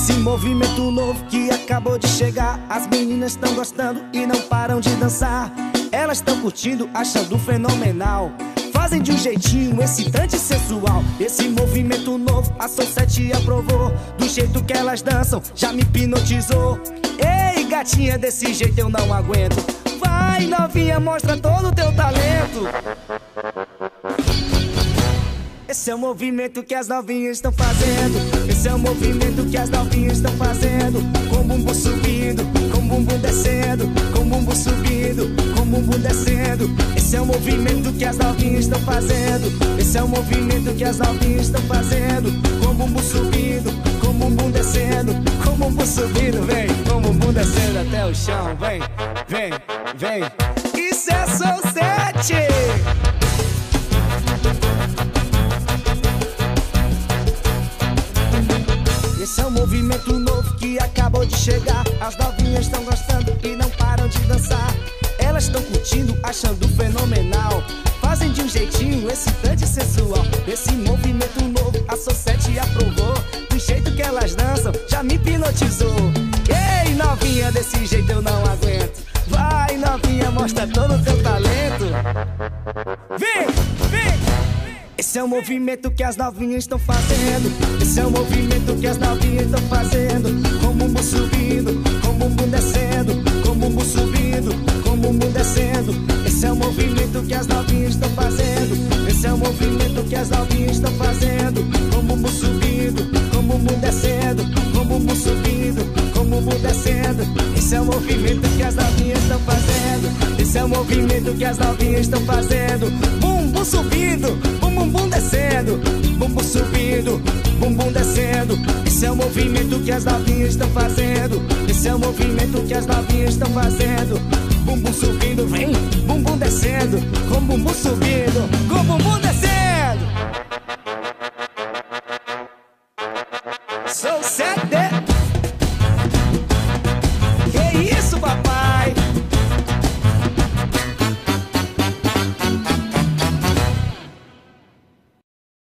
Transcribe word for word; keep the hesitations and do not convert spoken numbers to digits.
Esse movimento novo que acabou de chegar, as meninas estão gostando e não param de dançar. Elas estão curtindo, achando fenomenal. Fazem de um jeitinho excitante e sensual. Esse movimento novo a Sunset aprovou. Do jeito que elas dançam, já me hipnotizou. Ei, gatinha, desse jeito eu não aguento. Vai, novinha, mostra todo o teu talento. Esse é o movimento que as novinhas estão fazendo. Esse é o movimento que as novinhas estão fazendo. Com o bumbum subindo, com o bumbum descendo, com o bumbum subindo, com o bumbum descendo. Esse é o movimento que as novinhas estão fazendo. Esse é o movimento que as novinhas estão fazendo. Com o bumbum subindo, com o bumbum descendo, com o bumbum subindo, vem, com o bumbum descendo até o chão, vem, vem, vem. Isso é Sunset. Esse é um movimento novo que acabou de chegar. As novinhas estão gostando e não param de dançar. Elas estão curtindo, achando fenomenal. Fazem de um jeitinho excitante e sensual. Esse movimento novo a Sunset aprovou. Do jeito que elas dançam, já me hipnotizou. Ei, novinha, desse jeito eu não aguento. Vai, novinha, mostra todo o teu talento. Vem, vem. Esse é o movimento que as novinhas estão fazendo. Esse é o movimento que as novinhas estão fazendo. Com o bumbum subindo, com o bumbum descendo, com o bumbum subindo, com o bumbum descendo. Esse é o movimento que as novinhas estão fazendo. Esse é o movimento que as novinhas estão fazendo. Com o bumbum subindo, com o bumbum descendo, com o bumbum subindo, com o bumbum descendo. Esse é o movimento que as novinhas estão fazendo. Esse é o movimento que as novinhas estão fazendo. Bumbum subindo, bumbum descendo, bumbum subindo, bumbum descendo. Esse é o movimento que as novinhas estão fazendo. Esse é o movimento que as novinhas estão fazendo. Bumbum subindo, vem, bumbum descendo, com bumbum subindo, com bumbum descendo. Sunset.